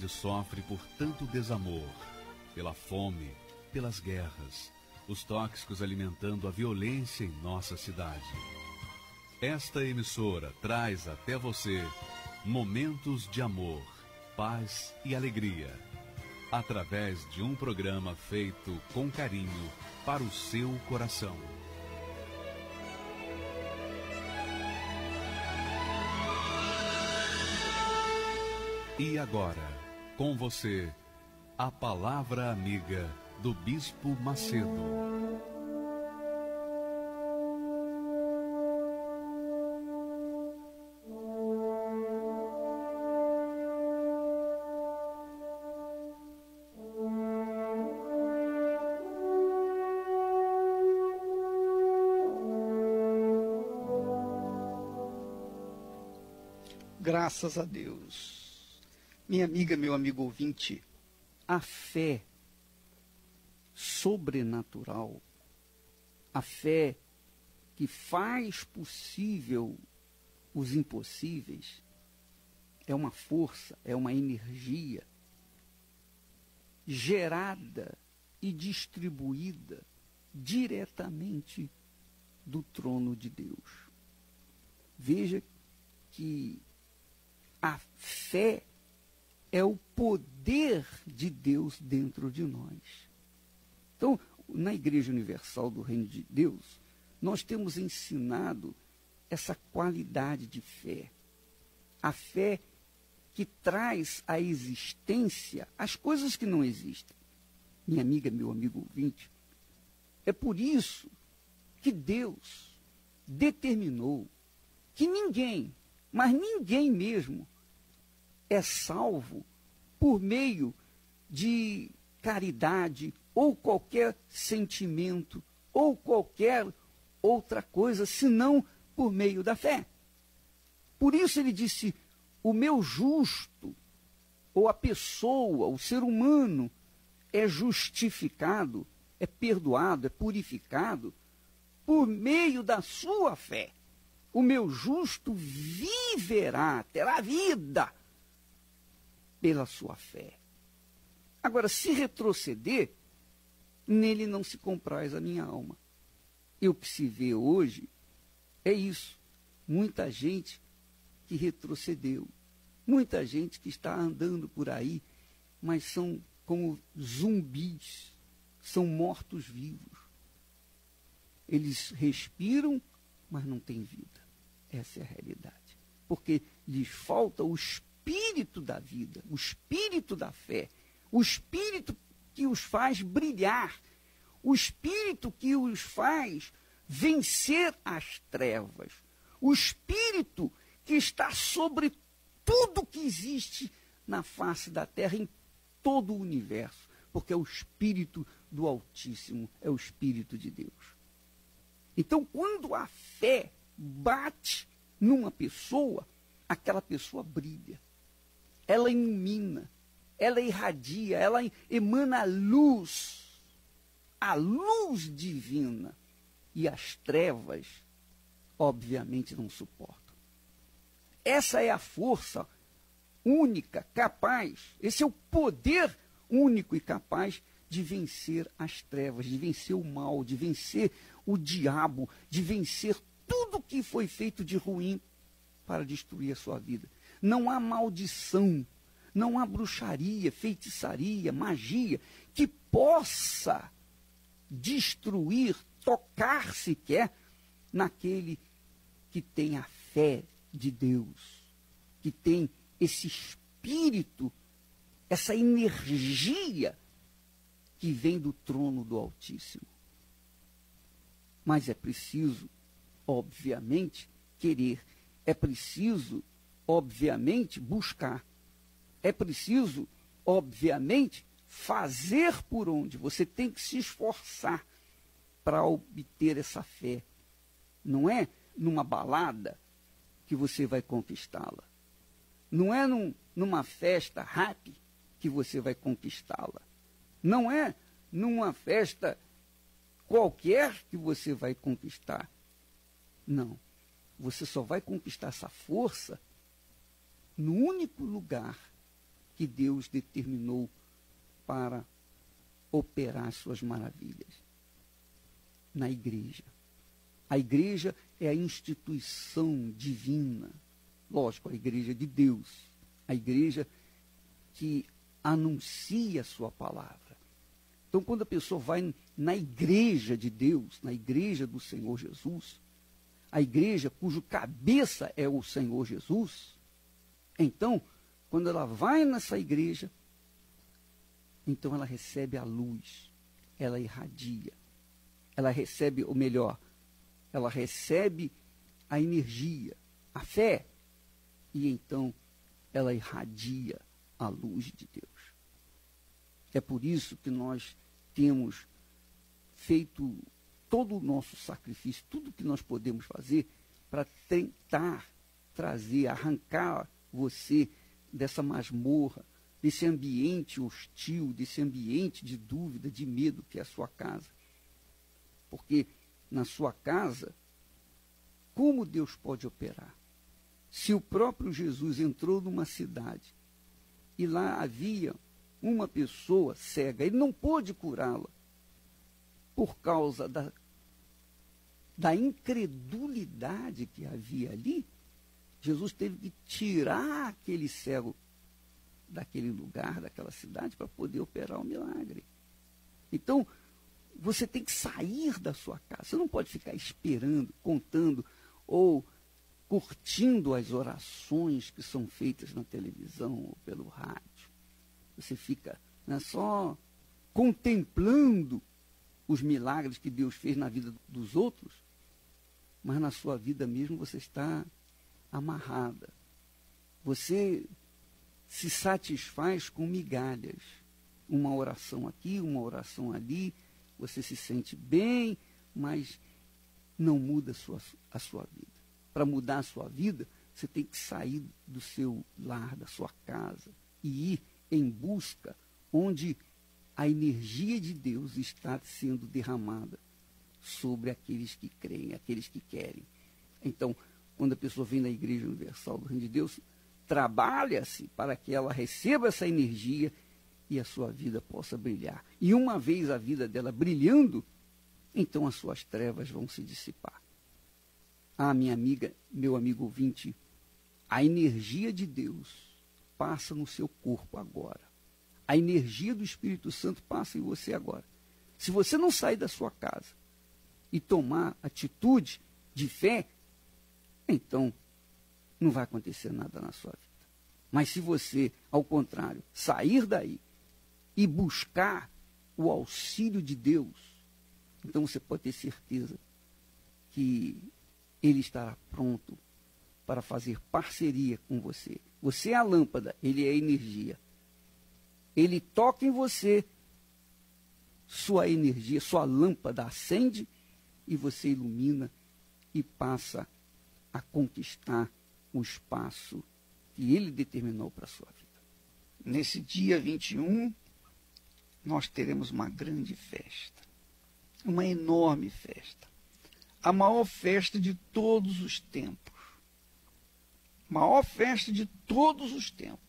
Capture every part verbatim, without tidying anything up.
humanidade sofre por tanto desamor, pela fome, pelas guerras, os tóxicos alimentando a violência em nossa cidade. Esta emissora traz até você momentos de amor, paz e alegria, através de um programa feito com carinho para o seu coração. E agora, com você, a Palavra Amiga do Bispo Macedo. Graças a Deus. Minha amiga, meu amigo ouvinte, a fé sobrenatural, a fé que faz possível os impossíveis, é uma força, é uma energia gerada e distribuída diretamente do trono de Deus. Veja que a fé é o poder de Deus dentro de nós. Então, na Igreja Universal do Reino de Deus, nós temos ensinado essa qualidade de fé. A fé que traz à existência as coisas que não existem. Minha amiga, meu amigo ouvinte, é por isso que Deus determinou que ninguém, mas ninguém mesmo, é salvo por meio de caridade ou qualquer sentimento ou qualquer outra coisa, senão por meio da fé. Por isso ele disse, o meu justo, ou a pessoa, o ser humano, é justificado, é perdoado, é purificado por meio da sua fé. O meu justo viverá, terá vida pela sua fé. Agora, se retroceder, nele não se compraz a minha alma. E o que se vê hoje é isso. Muita gente que retrocedeu. Muita gente que está andando por aí, mas são como zumbis, são mortos-vivos. Eles respiram, mas não têm vida. Essa é a realidade. Porque lhes falta o espírito espírito da vida, o espírito da fé, o espírito que os faz brilhar, o espírito que os faz vencer as trevas, o espírito que está sobre tudo que existe na face da terra, em todo o universo, porque é o espírito do Altíssimo, é o espírito de Deus. Então, quando a fé bate numa pessoa, aquela pessoa brilha. Ela ilumina, ela irradia, ela emana a luz, a luz divina. E as trevas, obviamente, não suportam. Essa é a força única, capaz, esse é o poder único e capaz de vencer as trevas, de vencer o mal, de vencer o diabo, de vencer tudo que foi feito de ruim para destruir a sua vida. Não há maldição, não há bruxaria, feitiçaria, magia que possa destruir, tocar sequer naquele que tem a fé de Deus, que tem esse espírito, essa energia que vem do trono do Altíssimo. Mas é preciso, obviamente, querer, é preciso obviamente, buscar. É preciso, obviamente, fazer por onde. Você tem que se esforçar para obter essa fé. Não é numa balada que você vai conquistá-la. Não é num, numa festa happy que você vai conquistá-la. Não é numa festa qualquer que você vai conquistar. Não. Você só vai conquistar essa força no único lugar que Deus determinou para operar suas maravilhas? Na igreja. A igreja é a instituição divina. Lógico, a igreja de Deus. A igreja que anuncia a sua palavra. Então, quando a pessoa vai na igreja de Deus, na igreja do Senhor Jesus, a igreja cujo cabeça é o Senhor Jesus, então, quando ela vai nessa igreja, então ela recebe a luz, ela irradia, ela recebe, ou melhor, ela recebe a energia, a fé, e então ela irradia a luz de Deus. É por isso que nós temos feito todo o nosso sacrifício, tudo que nós podemos fazer para tentar trazer, arrancar você dessa masmorra, desse ambiente hostil, desse ambiente de dúvida, de medo que é a sua casa. Porque na sua casa, como Deus pode operar? Se o próprio Jesus entrou numa cidade e lá havia uma pessoa cega, ele não pôde curá-la por causa da, da incredulidade que havia ali. Jesus teve que tirar aquele cego daquele lugar, daquela cidade, para poder operar o milagre. Então, você tem que sair da sua casa. Você não pode ficar esperando, contando ou curtindo as orações que são feitas na televisão ou pelo rádio. Você fica, né, só contemplando os milagres que Deus fez na vida dos outros, mas na sua vida mesmo você está amarrada. Você se satisfaz com migalhas. Uma oração aqui, uma oração ali, você se sente bem, mas não muda a sua, a sua vida. Para mudar a sua vida, você tem que sair do seu lar, da sua casa, e ir em busca onde a energia de Deus está sendo derramada sobre aqueles que creem, aqueles que querem. Então, quando a pessoa vem na Igreja Universal do Reino de Deus, trabalha-se para que ela receba essa energia e a sua vida possa brilhar. E uma vez a vida dela brilhando, então as suas trevas vão se dissipar. Ah, minha amiga, meu amigo ouvinte, a energia de Deus passa no seu corpo agora. A energia do Espírito Santo passa em você agora. Se você não sair da sua casa e tomar atitude de fé, então não vai acontecer nada na sua vida. Mas se você, ao contrário, sair daí e buscar o auxílio de Deus, então você pode ter certeza que Ele estará pronto para fazer parceria com você. Você é a lâmpada, Ele é a energia. Ele toca em você, sua energia, sua lâmpada acende e você ilumina e passa a conquistar o espaço que Ele determinou para a sua vida. Nesse dia vinte e um, nós teremos uma grande festa, uma enorme festa, a maior festa de todos os tempos, maior festa de todos os tempos.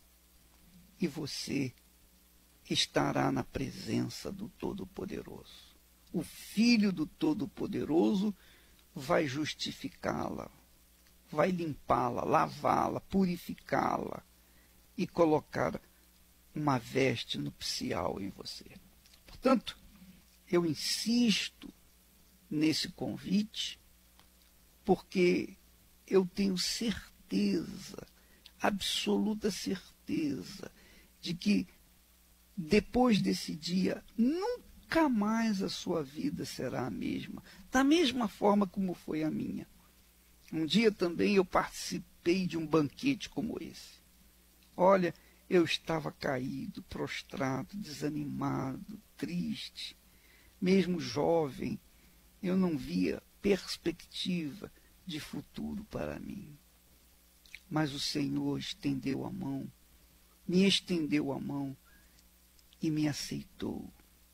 E você estará na presença do Todo-Poderoso. O Filho do Todo-Poderoso vai justificá-la, vai limpá-la, lavá-la, purificá-la e colocar uma veste nupcial em você. Portanto, eu insisto nesse convite, porque eu tenho certeza, absoluta certeza, de que depois desse dia, nunca mais a sua vida será a mesma, da mesma forma como foi a minha. Um dia também eu participei de um banquete como esse. Olha, eu estava caído, prostrado, desanimado, triste. Mesmo jovem, eu não via perspectiva de futuro para mim. Mas o Senhor estendeu a mão, me estendeu a mão e me aceitou.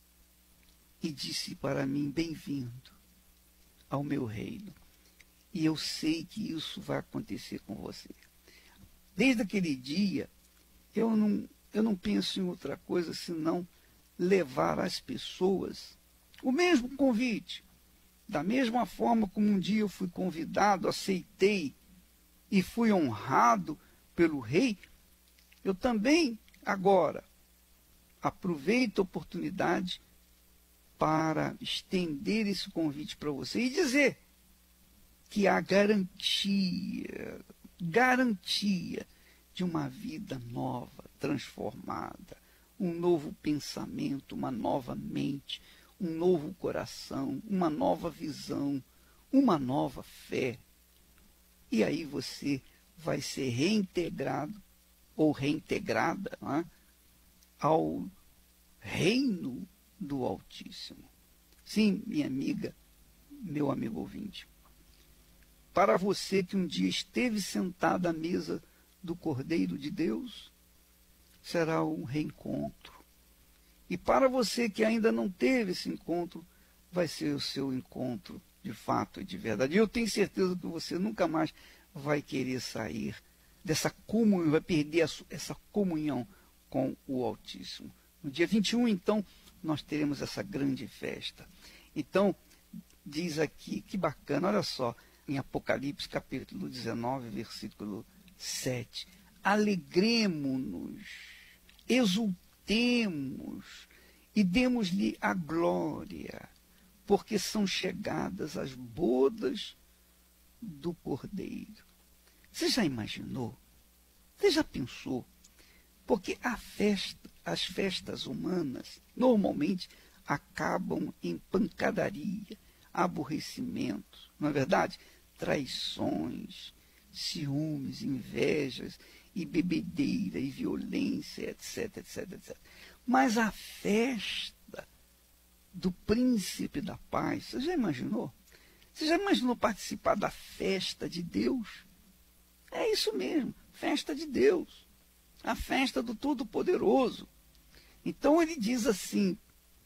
E disse para mim, bem-vindo ao meu reino. E eu sei que isso vai acontecer com você. Desde aquele dia, eu não, eu não penso em outra coisa senão levar às pessoas o mesmo convite. Da mesma forma como um dia eu fui convidado, aceitei e fui honrado pelo rei, eu também agora aproveito a oportunidade para estender esse convite para você e dizer que há garantia, garantia de uma vida nova, transformada, um novo pensamento, uma nova mente, um novo coração, uma nova visão, uma nova fé. E aí você vai ser reintegrado ou reintegrada, não é, ao reino do Altíssimo. Sim, minha amiga, meu amigo ouvinte, para você que um dia esteve sentado à mesa do Cordeiro de Deus, será um reencontro. E para você que ainda não teve esse encontro, vai ser o seu encontro de fato e de verdade. E eu tenho certeza que você nunca mais vai querer sair dessa comunhão, vai perder essa comunhão com o Altíssimo. No dia vinte e um, então, nós teremos essa grande festa. Então, diz aqui, que bacana, olha só, em Apocalipse capítulo dezenove, versículo sete. Alegremo-nos, exultemos e demos-lhe a glória, porque são chegadas as bodas do Cordeiro. Você já imaginou? Você já pensou? Porque a festa, as festas humanas normalmente acabam em pancadaria, aborrecimentos, não é verdade? Traições, ciúmes, invejas, e bebedeira, e violência, etc, etc, etcétera. Mas a festa do príncipe da paz, você já imaginou? Você já imaginou participar da festa de Deus? É isso mesmo, festa de Deus, a festa do Todo-Poderoso. Então ele diz assim,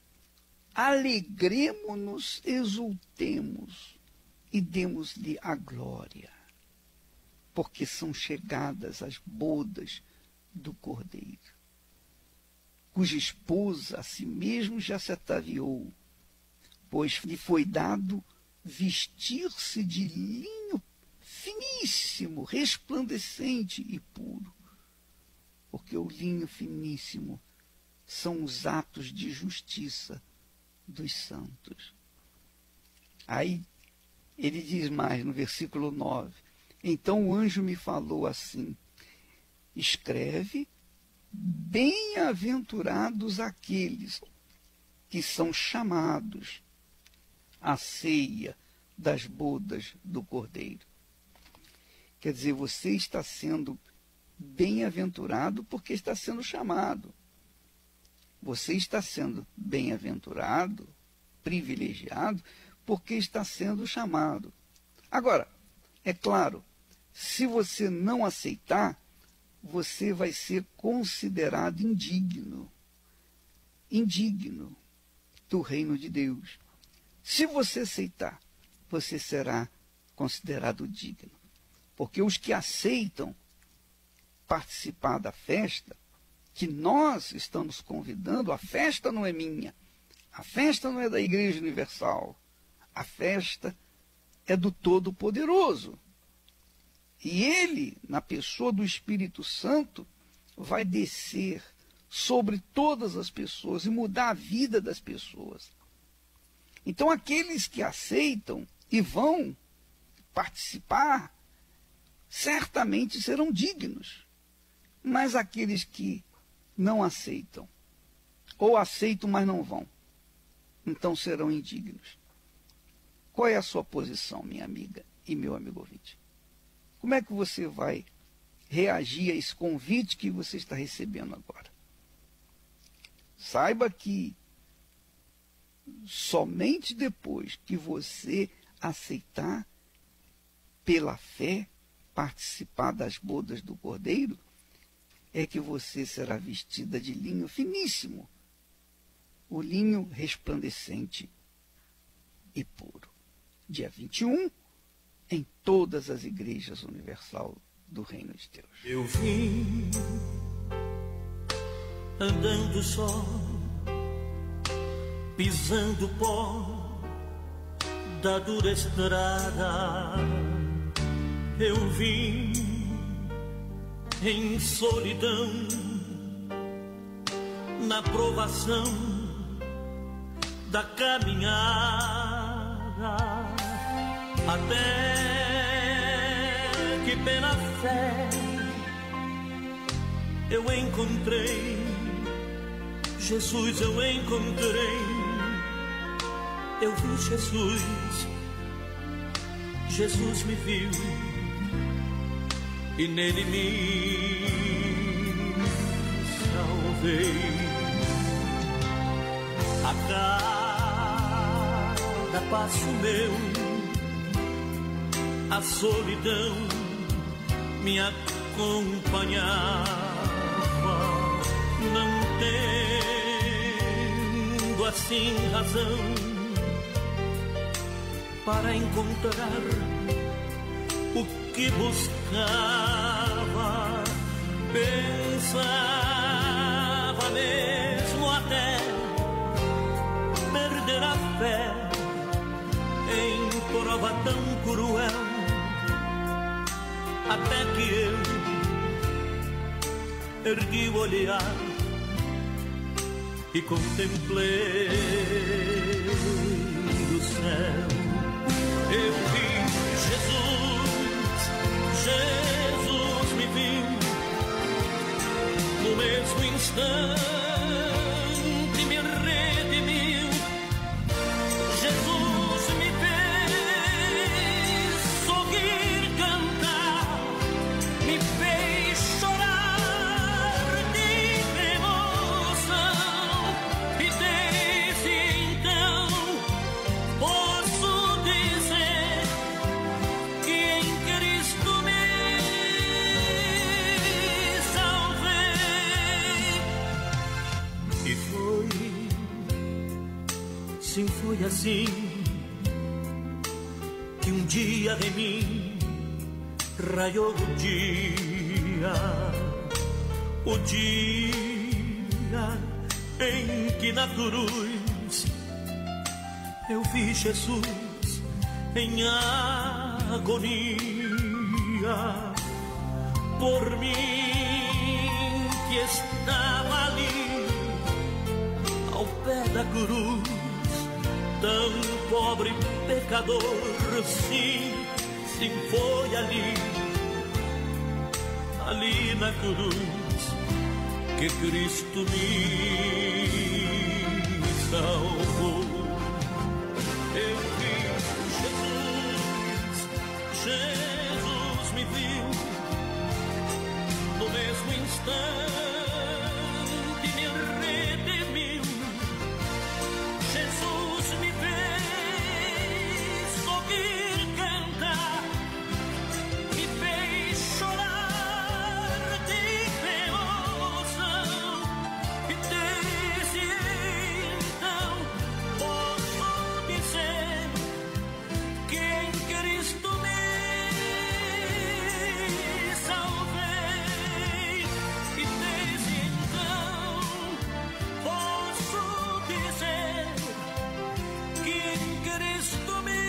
alegremo-nos, exultemos e demos-lhe a glória, porque são chegadas as bodas do Cordeiro, cuja esposa a si mesmo já se ataviou, pois lhe foi dado vestir-se de linho finíssimo, resplandecente e puro, porque o linho finíssimo são os atos de justiça dos santos. Aí ele diz mais no versículo nove, então o anjo me falou assim, escreve, bem-aventurados aqueles que são chamados à ceia das bodas do Cordeiro. Quer dizer, você está sendo bem-aventurado porque está sendo chamado. Você está sendo bem-aventurado, privilegiado, porque está sendo chamado. Agora, é claro, se você não aceitar, você vai ser considerado indigno. Indigno do reino de Deus. Se você aceitar, você será considerado digno. Porque os que aceitam participar da festa, que nós estamos convidando, a festa não é minha, a festa não é da Igreja Universal, a festa é do Todo-Poderoso. E ele, na pessoa do Espírito Santo, vai descer sobre todas as pessoas e mudar a vida das pessoas. Então, aqueles que aceitam e vão participar, certamente serão dignos. Mas aqueles que não aceitam, ou aceitam, mas não vão, então serão indignos. Qual é a sua posição, minha amiga e meu amigo ouvinte? Como é que você vai reagir a esse convite que você está recebendo agora? Saiba que somente depois que você aceitar pela fé participar das bodas do Cordeiro, é que você será vestida de linho finíssimo, o linho resplandecente e puro. Dia vinte e um, em todas as igrejas universal do Reino de Deus. Eu vim andando só, pisando pó da dura estrada. Eu vim em solidão, na provação da caminhada, até que pela fé eu encontrei Jesus, eu encontrei, eu vi Jesus, Jesus me viu e nele me salvei. A cada passo meu, a solidão me acompanhava, não tendo assim razão para encontrar o que buscava. Pensava mesmo até perder a fé em prova tão cruel, até que eu ergui o olhar e contemplei o céu. Eu vi Jesus, Jesus me viu no mesmo instante, me redimiu. Jesus me fez sorrir, cantar, me fez chorar de emoção, e desde então posso dizer que em Cristo me salvei. E foi, sim, foi assim que um dia em mim raiou o dia, o dia em que na cruz eu vi Jesus em agonia por mim, que estava ali ao pé da cruz, tão pobre pecador. Sim, sim, foi ali, ali na cruz, que Cristo me salvou. Eu vi Jesus, Jesus me viu no mesmo instante, me redimiu. Jesus me fez sorrir, cantar, me fez chorar de emoção, e desde então posso dizer que em Cristo me salvei. E desde então posso dizer que em Cristo me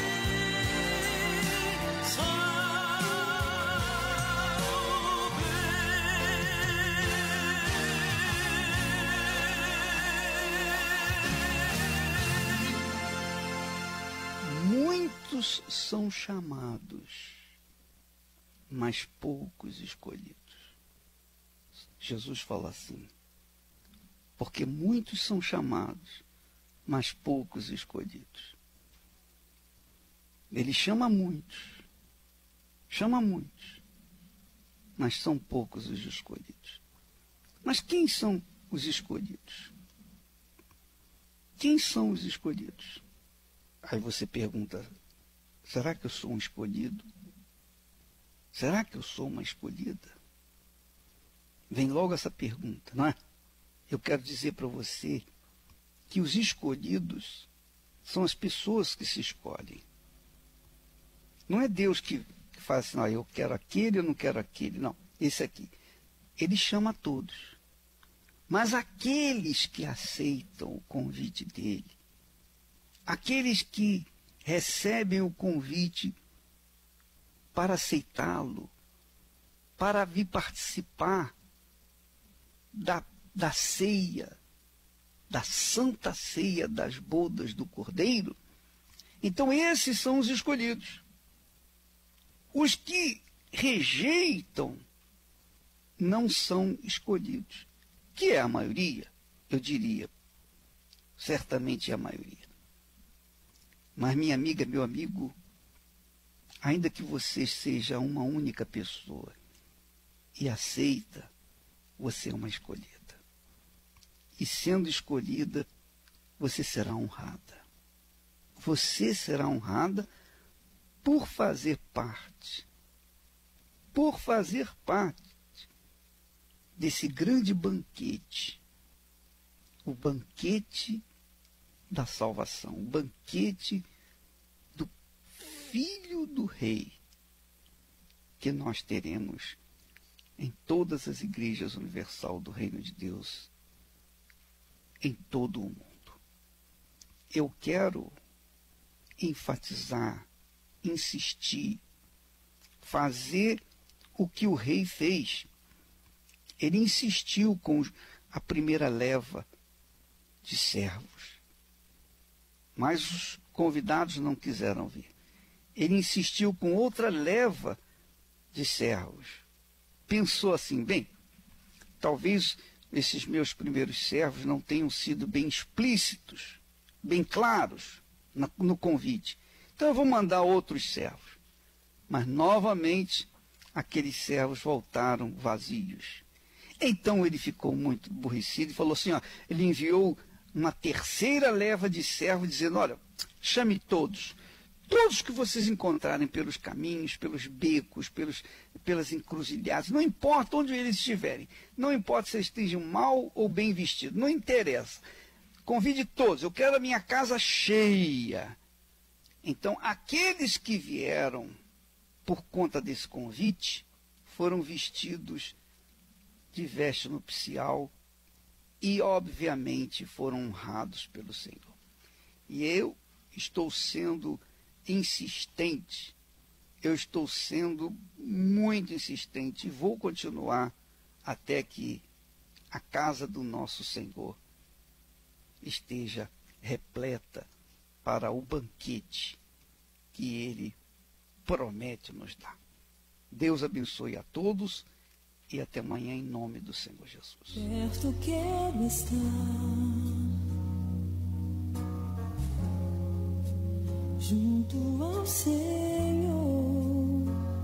Muitos são chamados, mas poucos escolhidos. Jesus fala assim, porque muitos são chamados, mas poucos escolhidos. Ele chama muitos, chama muitos, mas são poucos os escolhidos. Mas quem são os escolhidos? Quem são os escolhidos? Aí você pergunta, será que eu sou um escolhido? Será que eu sou uma escolhida? Vem logo essa pergunta, não é? Eu quero dizer para você que os escolhidos são as pessoas que se escolhem. Não é Deus que, que faz assim, não, eu quero aquele, eu não quero aquele. Não, esse aqui. Ele chama a todos. Mas aqueles que aceitam o convite dele, aqueles que recebem o convite para aceitá-lo, para vir participar da, da ceia, da santa ceia das bodas do Cordeiro, então esses são os escolhidos. Os que rejeitam não são escolhidos, que é a maioria, eu diria, certamente é a maioria. Mas minha amiga, meu amigo, ainda que você seja uma única pessoa e aceita, você é uma escolhida. E sendo escolhida, você será honrada. Você será honrada por fazer parte, por fazer parte desse grande banquete, o banquete da salvação, o banquete do Filho do Rei, que nós teremos em todas as igrejas universal do Reino de Deus, em todo o mundo. Eu quero enfatizar, insistir, fazer o que o rei fez. Ele insistiu com a primeira leva de servos, mas os convidados não quiseram vir. Ele insistiu com outra leva de servos. Pensou assim, bem, talvez esses meus primeiros servos não tenham sido bem explícitos, bem claros no convite. Então eu vou mandar outros servos. Mas novamente aqueles servos voltaram vazios. Então ele ficou muito aborrecido e falou assim, ó, ele enviou uma terceira leva de servos dizendo, olha, chame todos, todos que vocês encontrarem pelos caminhos, pelos becos, pelos, pelas encruzilhadas, não importa onde eles estiverem, não importa se eles estejam mal ou bem vestidos, não interessa. Convide todos, eu quero a minha casa cheia. Então, aqueles que vieram por conta desse convite foram vestidos de veste nupcial e, obviamente, foram honrados pelo Senhor. E eu estou sendo insistente, eu estou sendo muito insistente e vou continuar até que a casa do nosso Senhor esteja repleta para o banquete que Ele promete nos dar. Deus abençoe a todos e até amanhã em nome do Senhor Jesus. Perto quero estar, junto ao Senhor,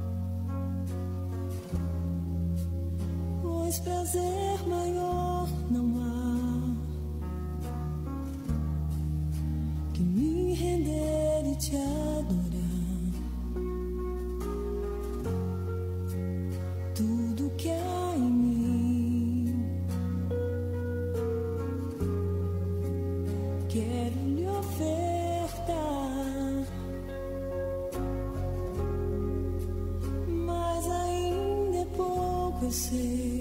pois prazer maior não há que me render e te adorar. Tudo que há em mim quero lhe ofertar, mas ainda é pouco, eu sei,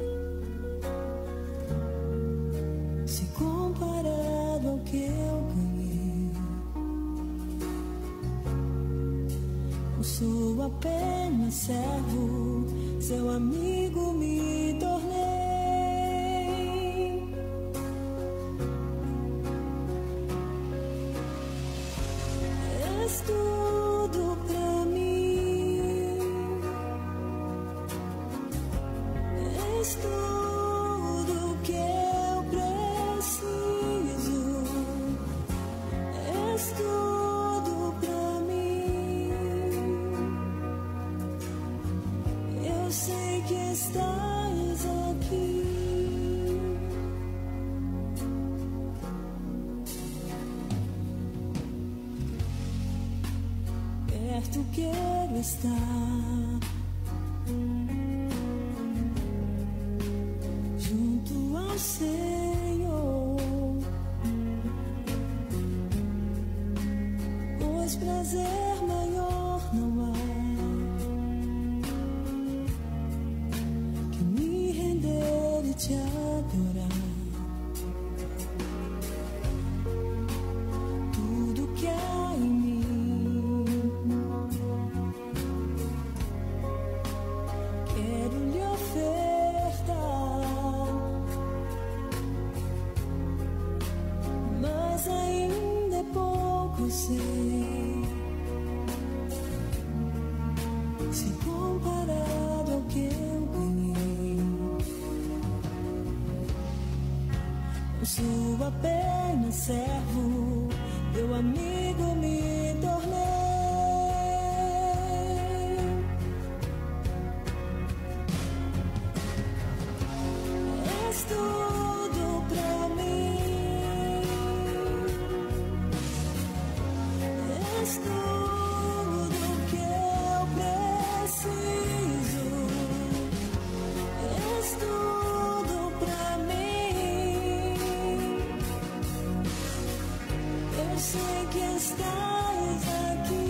se comparado ao que eu ganhei. Não sou apenas servo, seu amigo me tornei. És tudo pra mim, és tudo que eu preciso, és tudo pra mim. Eu sei que estás aqui. Perto quero estar, junto ao Senhor, pois prazer maior não há que me render e te adorar. sou apenas servo, teu amigo me tornei. És tudo pra mim, és tudo que eu preciso, és tudo pra mim. Eu sei que estás aqui.